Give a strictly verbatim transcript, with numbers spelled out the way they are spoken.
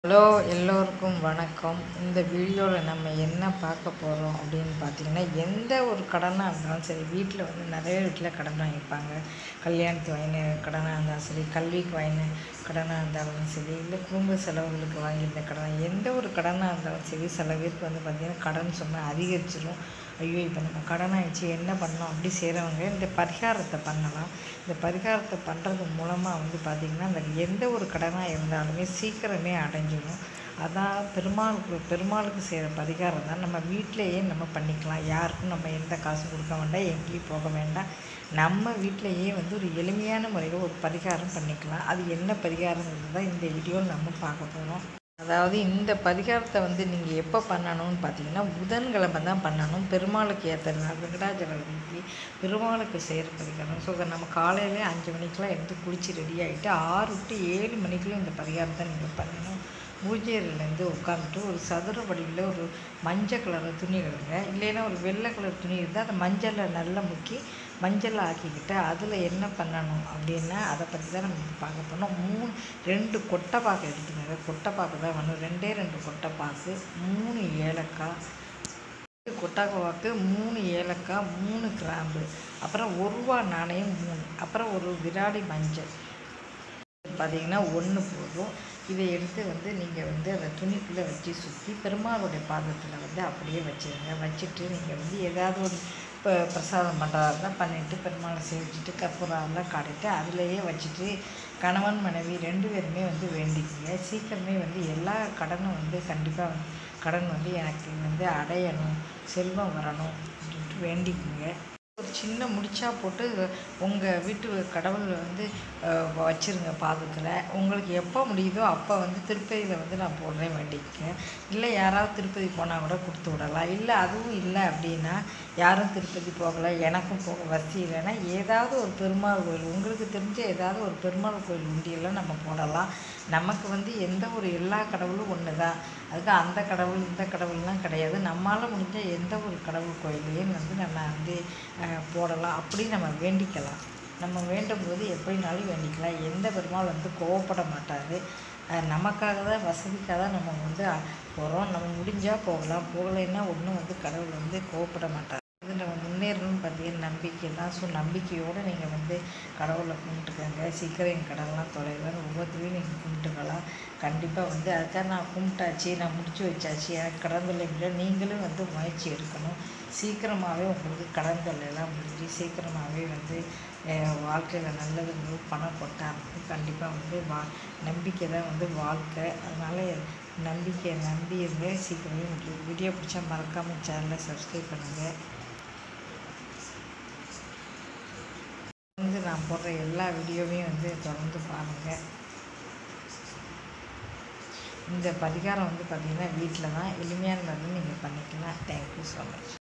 Hello எல்லோருக்கும் வணக்கம். இந்த வீடியோவில் நம்ம என்ன பார்க்க போகிறோம் அப்படின்னு பார்த்தீங்கன்னா, எந்த ஒரு கடனாக இருந்தாலும் சரி, வீட்டில் வந்து நிறைய வீட்டில் கடன் வாங்கியிருப்பாங்க. கல்யாணத்துக்கு வாங்கின கடனாக இருந்தாலும் சரி, கல்விக்கு வாங்கின கடனாக இருந்தாலும் சரி, இல்லை குடும்ப செலவுகளுக்கு வாங்கியிருந்த கடன், எந்த ஒரு கடனாக இருந்தாலும் சரி, சில பேருக்கு வந்து பார்த்திங்கன்னா கடன் சொன்னால் அதிகரிச்சிடும். ஐயோ இப்போ நம்ம கடன் ஆகிடுச்சு என்ன பண்ணோம் அப்படி செய்கிறவங்க இந்த பரிகாரத்தை பண்ணலாம். இந்த பரிகாரத்தை பண்ணுறது மூலமாக வந்து பார்த்திங்கன்னா, அந்த எந்த ஒரு கடனாக இருந்தாலுமே சீக்கிரமே அடைஞ்சிடும். அதான் பெருமாளுக்கு பெருமாளுக்கு செய்கிற பரிகாரம் தான். நம்ம வீட்டிலையே நம்ம பண்ணிக்கலாம். யாருக்கும் நம்ம எந்த காசும் கொடுக்க வேண்டாம், எங்கேயும் போக வேண்டாம். நம்ம வீட்டிலையே வந்து ஒரு எளிமையான முறையில் ஒரு பரிகாரம் பண்ணிக்கலாம். அது என்ன பரிகாரங்கிறது தான் இந்த வீடியோவில் நம்ம பார்க்க போகிறோம். அதாவது இந்த பரிகாரத்தை வந்து நீங்கள் எப்போ பண்ணணும்னு பார்த்தீங்கன்னா, புதன்கிழமை தான் பண்ணணும். பெருமாளுக்கு ஏற்ற நாள் வெங்கடாஜலபதிக்கு பெருமாளுக்கு செய்கிற பரிகாரம். ஸோ நம்ம காலையிலே அஞ்சு மணிக்கெலாம் எடுத்து குளித்து ரெடி ஆகிட்டு ஆறு டு ஏழு மணிக்குள்ளே இந்த பரிகாரத்தை நீங்கள் பண்ணணும். பூஜையிலேருந்து உட்காந்துட்டு ஒரு சதுர வடிவில் ஒரு மஞ்சள் கலர் துணி எடுங்க. இல்லைன்னா ஒரு வெள்ளை கலர் துணி இருந்தால் அந்த மஞ்சளில் நல்லா முக்கி மஞ்சள் ஆக்கிக்கிட்டு அதில் என்ன பண்ணணும் அப்படின்னா, அதை பற்றி தான் நம்ம பார்க்க போனோம். மூணு ரெண்டு கொட்டைப்பாக்கு எடுத்துக்கோங்க. கொட்டைப்பாக்கு தான் வேணும். ரெண்டே ரெண்டு கொட்டைப்பாக்கு, மூணு ஏலக்காய், கொட்டைப்பாக்கு, மூணு ஏலக்காய், மூணு கிராம்பு, அப்புறம் ஒரு ரூபா நாணயம் மூணு, அப்புறம் ஒரு விராடி மஞ்சள் பார்த்திங்கன்னா ஒன்று போதும். இதை எடுத்து வந்து நீங்கள் வந்து அதை துணிக்குள்ளே வச்சு சுற்றி பெருமாளுடைய பாதத்தில் வந்து அப்படியே வச்சுருங்க. வச்சுட்டு நீங்கள் வந்து ஏதாவது ஒரு இப்போ பிரசாதம் பண்ணுறதா இருந்தால் பண்ணிவிட்டு பெருமாளை சேவிச்சுட்டு கற்பூரம்லாம் காட்டிட்டு அதிலையே வச்சுட்டு கணவன் மனைவி ரெண்டு பேருமே வந்து வேண்டிக்குங்க. சீக்கிரமே வந்து எல்லா கடனும் வந்து கண்டிப்பாக கடன் வந்து எனக்கு வந்து அடையணும், செல்வம் வரணும் அப்படின்ட்டு வேண்டிக்குங்க. ஒரு சின்ன முடிச்சா போட்டு உங்கள் வீட்டு கடவுள் வந்து வச்சுருங்க பாதத்தில். உங்களுக்கு எப்போ முடியுதோ அப்போ வந்து திருப்பதியில் வந்து நான் போடுறேன் வேண்டிக்கேன். இல்லை யாராவது திருப்பதி போனால் கூட கொடுத்து விடலாம். இல்லை அதுவும் இல்லை அப்படின்னா, யாரும் திருப்பதி போகலை, எனக்கும் போக வசதி இல்லைன்னா ஏதாவது ஒரு பெருமாள் கோயில் உங்களுக்கு தெரிஞ்ச ஏதாவது ஒரு பெருமாள் கோயில் உண்டியெல்லாம் நம்ம போடலாம். நமக்கு வந்து எந்த ஒரு எல்லா கடவுளும் ஒன்று தான். அதுக்கு அந்த கடவுள் இந்த கடவுள்லாம் கிடையாது. நம்மளால் முடிஞ்ச எந்த ஒரு கடவுள் கோயிலையும் வந்து நம்ம வந்து போடலாம். அப்படி நம்ம வேண்டிக்கலாம். நம்ம வேண்டும் போது எப்படினாலும் வேண்டிக்கலாம். எந்த பெருமாள் வந்து கோவப்பட மாட்டார். நமக்காக தான், வசதிக்காக தான் நம்ம வந்து போகிறோம். நம்ம முடிஞ்சால் போகலாம், போகலைன்னா ஒன்றும் வந்து கடவுள் வந்து கோவப்பட மாட்டார். இது நம்ம முன்னேறணும்னு பார்த்தீங்கன்னா நம்பிக்கை தான். ஸோ நம்பிக்கையோடு நீங்கள் வந்து கடவுளை கும்பிட்டுக்கோங்க. சீக்கிரம் என் கடவுள்லாம் தொலைவான்னு ஒவ்வொருத்தரையும் நீங்கள் கும்பிட்டுக்கலாம். கண்டிப்பாக வந்து அதுக்காக நான் கும்பிட்டாச்சு, நான் முடிச்சு வச்சாச்சு, எனக்கு கடன் தொல்லை நீங்களும் வந்து முயற்சி எடுக்கணும். சீக்கிரமாகவே உங்களுக்கு கடன் தொல்லையெல்லாம் முடிஞ்சு சீக்கிரமாகவே வந்து வாழ்க்கையில் நல்லது பணம் கொட்டார். கண்டிப்பாக வந்து வா நம்பிக்கை தான் வந்து வாழ்க்கை. அதனால் நம்பிக்கையை நம்பிடுங்க. சீக்கிரமே உங்களுக்கு வீடியோ பிடிச்சா மறக்காமல் சேனலை சப்ஸ்கிரைப் பண்ணுங்கள். வந்து நான் போடுற எல்லா வீடியோவையும் வந்து தொடர்ந்து பாருங்கள். இந்த பரிகாரம் வந்து பார்த்திங்கன்னா வீட்டில் தான் எளிமையான முறையில் நீங்கள் பண்ணிக்கலாம். Thank you so much.